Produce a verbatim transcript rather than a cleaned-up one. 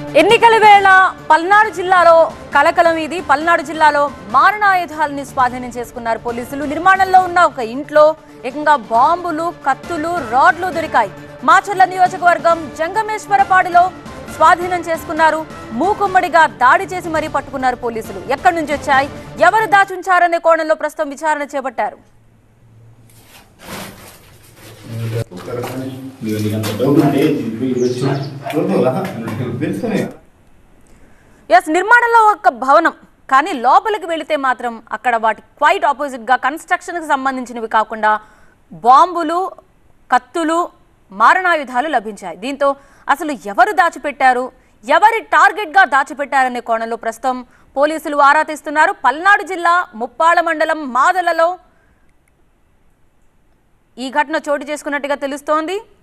ఎన్నికల వేళ పల్నాడు జిల్లాలో కలకలం ఇది. పల్నాడు జిల్లాలో మారణాయుధాలని స్వాధీనం చేసుకున్నారు పోలీసులు. నిర్మాణంలో ఉన్న ఒక ఇంట్లో ఏకంగా బాంబులు, కత్తులు, రాడ్లు దొరికాయి. మాచర్ల నియోజకవర్గం జంగమేశ్వరపాడులో స్వాధీనం చేసుకున్నారు. మూకుమ్మడిగా దాడి చేసి మరీ పట్టుకున్నారు పోలీసులు. ఎక్కడి నుంచి వచ్చాయి, ఎవరు దాచుంచారనే కోణంలో ప్రస్తుతం విచారణ చేపట్టారు. ఎస్, నిర్మాణంలో ఒక భవనం, కానీ లోపలికి వెళితే మాత్రం అక్కడ వాటి క్వైట్ ఆపోజిట్ గా కన్స్ట్రక్షన్ కి సంబంధించినవి కాకుండా బాంబులు, కత్తులు, మారణాయుధాలు లభించాయి. దీంతో అసలు ఎవరు దాచిపెట్టారు, ఎవరి టార్గెట్ గా దాచిపెట్టారనే కోణంలో ప్రస్తుతం పోలీసులు ఆరా తీస్తున్నారు. పల్నాడు జిల్లా ముప్పాళ్ళ మండలం మాదలలో ఈ ఘటన చోటు చేసుకున్నట్టుగా తెలుస్తోంది.